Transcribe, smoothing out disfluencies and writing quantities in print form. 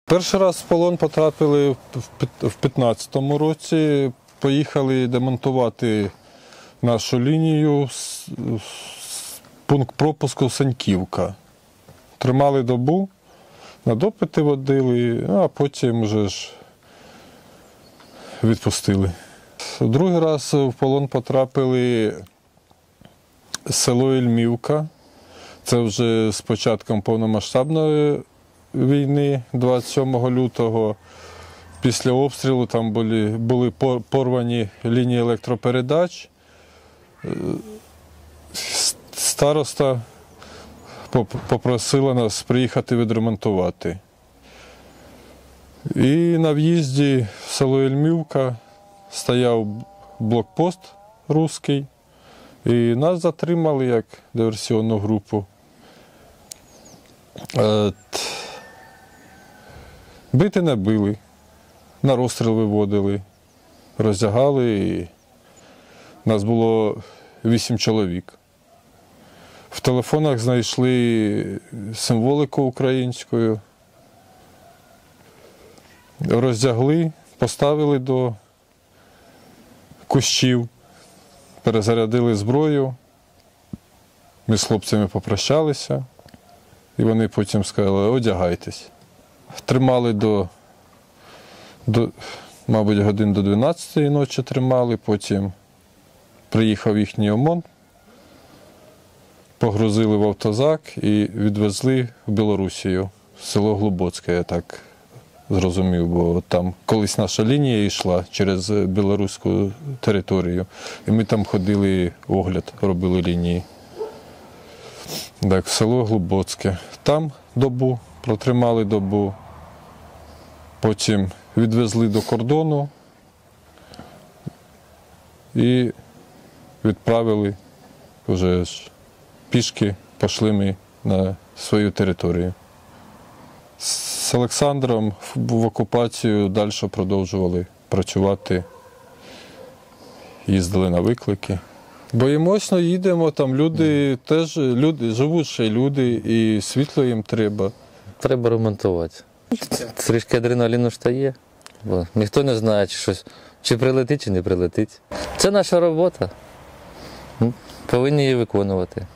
Перший раз в полон потрапили в 2015 році. Поїхали демонтувати нашу лінію, пункт пропуску Саньківка. Тримали добу, на допити водили, а потім вже ж відпустили. Другий раз в полон потрапили село Ільмівка. Це вже з початком повномасштабної війни, 27 лютого. Після обстрілу там були порвані лінії електропередач. Староста попросила нас приїхати відремонтувати. І на в'їзді в село Ільмівка стояв блокпост руський, і нас затримали як диверсіонну групу. Бити не били, на розстріл виводили, роздягали, і нас було 8 чоловік. В телефонах знайшли символіку українською, роздягли, поставили до кущів, перезарядили зброю, ми з хлопцями попрощалися, і вони потім сказали: одягайтесь. Тримали мабуть, годин до 12-ї ночі тримали, потім приїхав їхній ОМОН, погрузили в автозак і відвезли в Білорусію, в село Глибоцьке, я так зрозумів, бо там колись наша лінія йшла через білоруську територію, і ми там ходили, огляд робили лінії. Так, в село Глибоцьке. Там добу, протримали добу, потім відвезли до кордону і відправили вже ж пішки, пішли ми на свою територію. З Олександром в окупацію далі продовжували працювати, їздили на виклики. Боїмося, їдемо, там люди теж, живуть ще люди, і світло їм треба. Треба ремонтувати. Трішки адреналіну ж та є, бо ніхто не знає, чи прилетить, чи не прилетить. Це наша робота, повинні її виконувати.